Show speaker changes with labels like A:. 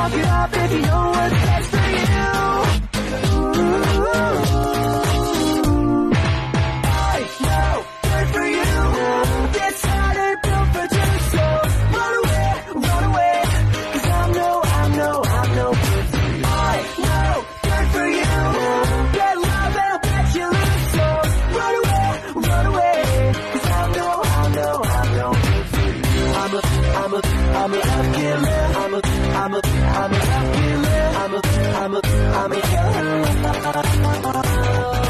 A: Walk it up if you know what's best for you. I know good for you. This heart ain't built for two, so run away, 'cause I'm no good for you. I know good for you. Get love and I'll bet you lose, so run away, 'cause I'm no good for you. I'm a love killer. I'm a love killer. I'm a killer.